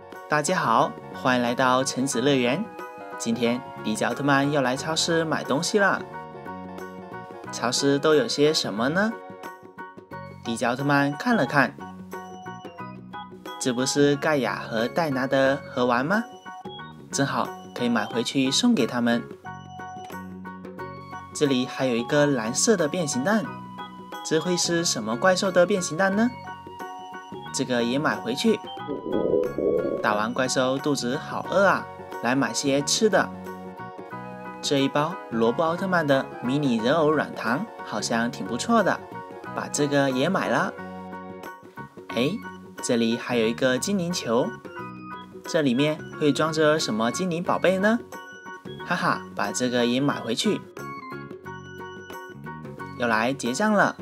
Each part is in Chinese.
大家好，欢迎来到橙子乐园。今天迪迦奥特曼要来超市买东西啦。超市都有些什么呢？迪迦奥特曼看了看，这不是盖亚和戴拿的盒玩吗？正好可以买回去送给他们。这里还有一个蓝色的变形蛋，这会是什么怪兽的变形蛋呢？这个也买回去。打完怪兽肚子好饿啊，来买些吃的。这一包萝卜奥特曼的迷你人偶软糖好像挺不错的，把这个也买了。哎，这里还有一个精灵球，这里面会装着什么精灵宝贝呢？哈哈，把这个也买回去。要来结账了。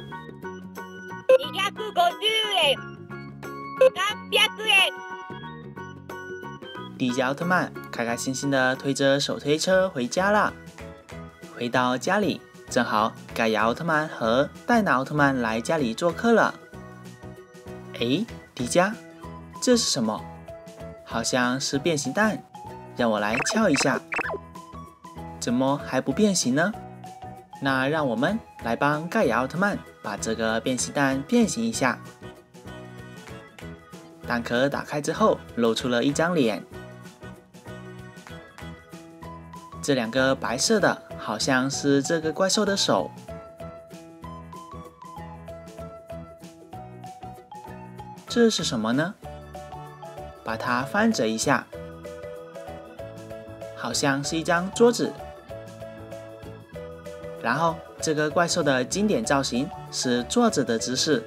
迪迦奥特曼开开心心地推着手推车回家了。回到家里，正好盖亚奥特曼和戴拿奥特曼来家里做客了。诶，迪迦，这是什么？好像是变形蛋，让我来敲一下。怎么还不变形呢？那让我们来帮盖亚奥特曼把这个变形蛋变形一下。蛋壳打开之后，露出了一张脸。这两个白色的好像是这个怪兽的手。这是什么呢？把它翻折一下，好像是一张桌子。然后这个怪兽的经典造型是坐着的姿势。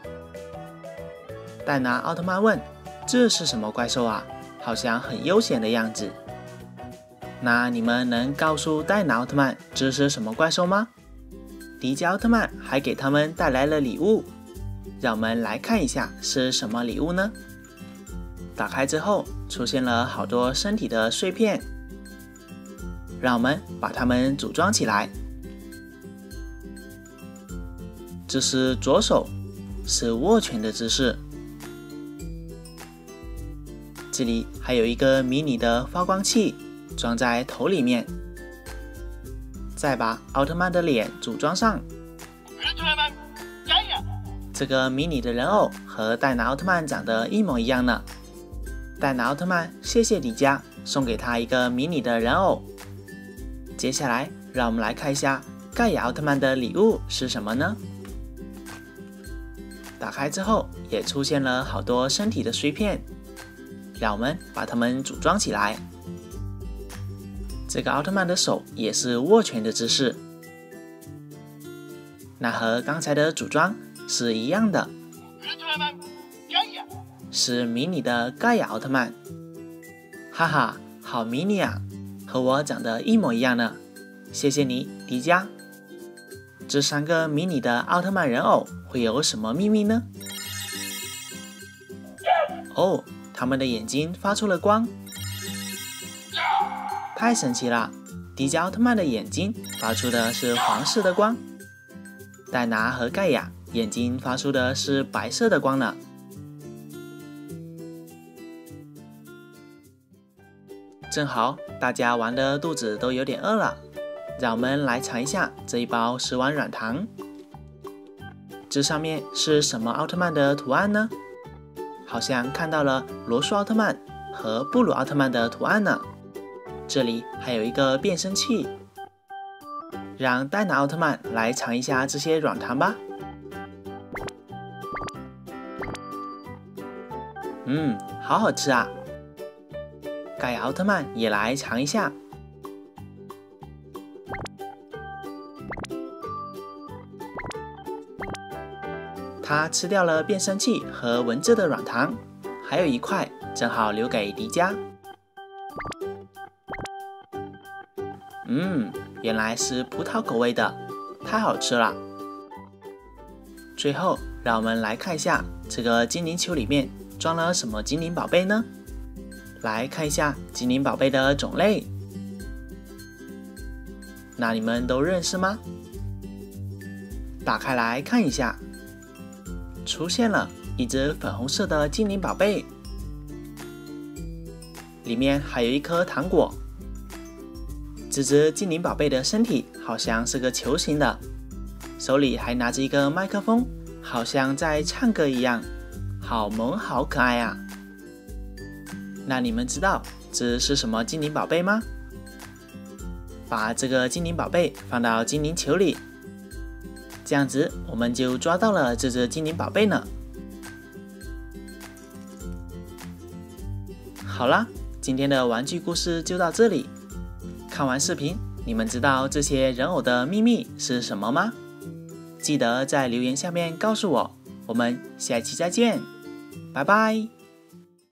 戴拿奥特曼问：“这是什么怪兽啊？好像很悠闲的样子。”那你们能告诉戴拿奥特曼这是什么怪兽吗？迪迦奥特曼还给他们带来了礼物，让我们来看一下是什么礼物呢？打开之后出现了好多身体的碎片，让我们把它们组装起来。这是左手，是握拳的姿势。这里还有一个迷你的发光器，装在头里面。再把奥特曼的脸组装上。这个迷你的人偶和戴拿奥特曼长得一模一样呢。戴拿奥特曼谢谢迪迦，送给他一个迷你的人偶。接下来让我们来看一下盖亚奥特曼的礼物是什么呢？打开之后也出现了好多身体的碎片，让我们把它们组装起来。这个奥特曼的手也是握拳的姿势，那和刚才的组装是一样的，是迷你的盖亚奥特曼。哈哈，好迷你啊，和我长得一模一样呢。谢谢你，迪迦。这三个迷你的奥特曼人偶会有什么秘密呢？哦，他们的眼睛发出了光。太神奇了！迪迦奥特曼的眼睛发出的是黄色的光，戴拿和盖亚眼睛发出的是白色的光呢。正好大家玩的肚子都有点饿了，让我们来尝一下这一包10碗软糖。这上面是什么奥特曼的图案呢？好像看到了罗素奥特曼和布鲁奥特曼的图案呢。这里还有一个变声器，让戴拿奥特曼来尝一下这些软糖吧。好好吃啊！盖亚奥特曼也来尝一下。他吃掉了变声器和文字的软糖，还有一块正好留给迪迦。原来是葡萄口味的，太好吃了。最后，让我们来看一下这个精灵球里面装了什么精灵宝贝呢？来看一下精灵宝贝的种类，那你们都认识吗？打开来看一下，出现了一只粉红色的精灵宝贝， 里面还有一颗糖果。这只精灵宝贝的身体好像是个球形的，手里还拿着一个麦克风，好像在唱歌一样，好萌好可爱啊！那你们知道这是什么精灵宝贝吗？把这个精灵宝贝放到精灵球里，这样子我们就抓到了这只精灵宝贝呢。好啦，今天的玩具故事就到这里。看完视频，你们知道这些人偶的秘密是什么吗？记得在留言下面告诉我。我们下期再见，拜拜。